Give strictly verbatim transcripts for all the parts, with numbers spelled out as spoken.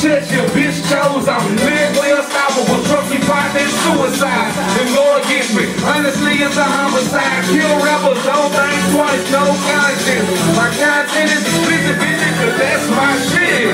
chest, your bitch chose. I'm lyrically unstoppable, trusty partner in suicide. The Lord gets me, honestly it's a homicide. Kill rappers, don't think twice, no conscience. My content is explicit, bitch, cause that's my shit.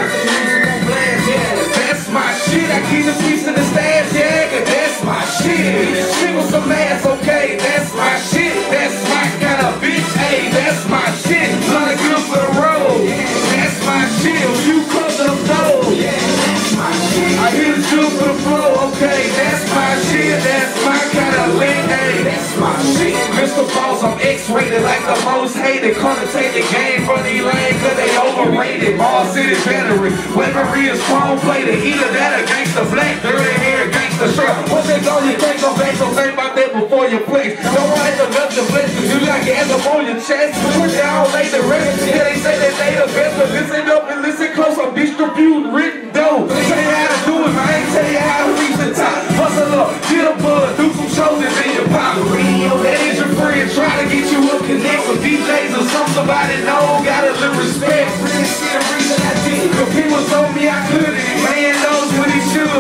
That's my shit, I keep the piece in the stash, yeah, cause that's my shit. Shit with some ass, okay, that's my shit. That's my kind of bitch, hey, that's my shit. Blood good for the road, that's my shit. You close to the flow, that's my shit. I hit the jewel for the flow, okay, that's my shit. That's my kind of lick, hey, that's my shit. Mister Boss, I'm X-rated like the most hated. Come to take the game from the lane, cause they overrated. Ball City veteran, weaponry is chrome plated. Either that or gangsta black, dirty hair, gangsta shirt. Once they go, you think go back, so think about that before you flex. Don't want to left the flex, cause you got gas up on your chest. Put down, lay the rest. Yeah, they say that they the best, but listen up and listen close. I'm distributing written dough. Tell you how to do it, man. I ain't tell you how to reach the top. Hustle up, get a bud, do some shows and then you pop. Radio, that is your friend. Try to get you up, connect with D Js or some somebody know. Gotta live respect. Really see the reason I did. Cause people told me I couldn't. Man knows what he should.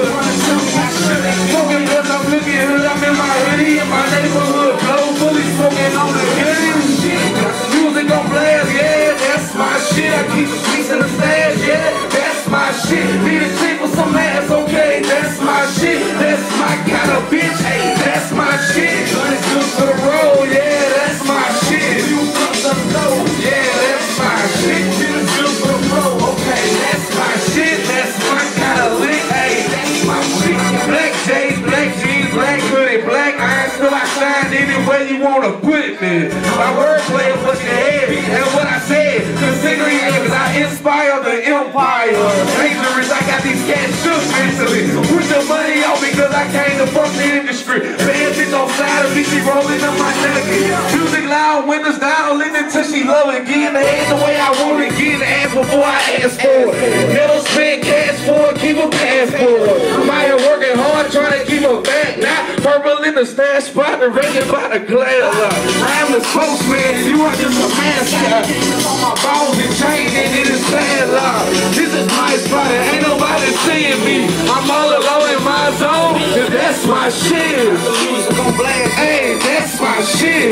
Smoking cause I'm looking hood. I'm in my hoodie in my neighborhood. Blow fully smoking on the hoodie. Music on blast, yeah, that's my shit. I keep the piece in the stash, yeah, that's my shit. Need a chick with some ass, okay, that's my shit. That's my kind of bitch, hey, that's my shit. It's good for the road, yeah, that's my shit. You come to know, yeah, that's my shit. It's good for the road, okay, that's my shit. That's my kind of lick, hey, that's my shit. Black J's, black jeans, black hoodie, black iron, still I shine anywhere you wanna put it, man. My wordplay is what you had, and what I said. Considering it, cause I inspire the empire. Dangerous, I got these cats shook mentally. Put the money on me cause I came to fuck the industry. Bad bitch on side of me, she rolling up my neck. Music loud, windows down, living till she love it. Getting the head the way I want it, getting the ass before I ask for it. Never spend cash for it, keep a passport. I'm out here working hard, trying to keep her back. Now, purple in the stash spot, the ringing by the glass. I'm the spokesman, you are just a mascot. On my balls and chain and it is bad love. This is my spot and ain't nobody seeing me. I'm all alone in my zone, and that's my shit. Hey, that's my shit.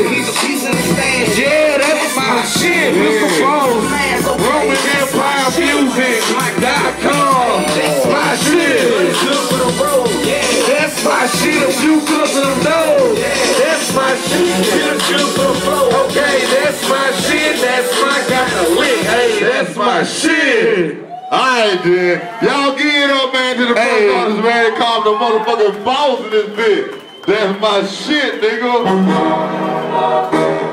Yeah, that's my shit. Mister Boss, Roman Empire Music dot com. That's my shit. That's my shit. If you good to know, that's my shit. Okay, that's my shit. That's my kind of lick. Hey, that's my shit. Alright, then. Y'all give it up, man, to the Hey. first artist, man. Called the motherfucking boss in this bitch. That's my shit, nigga.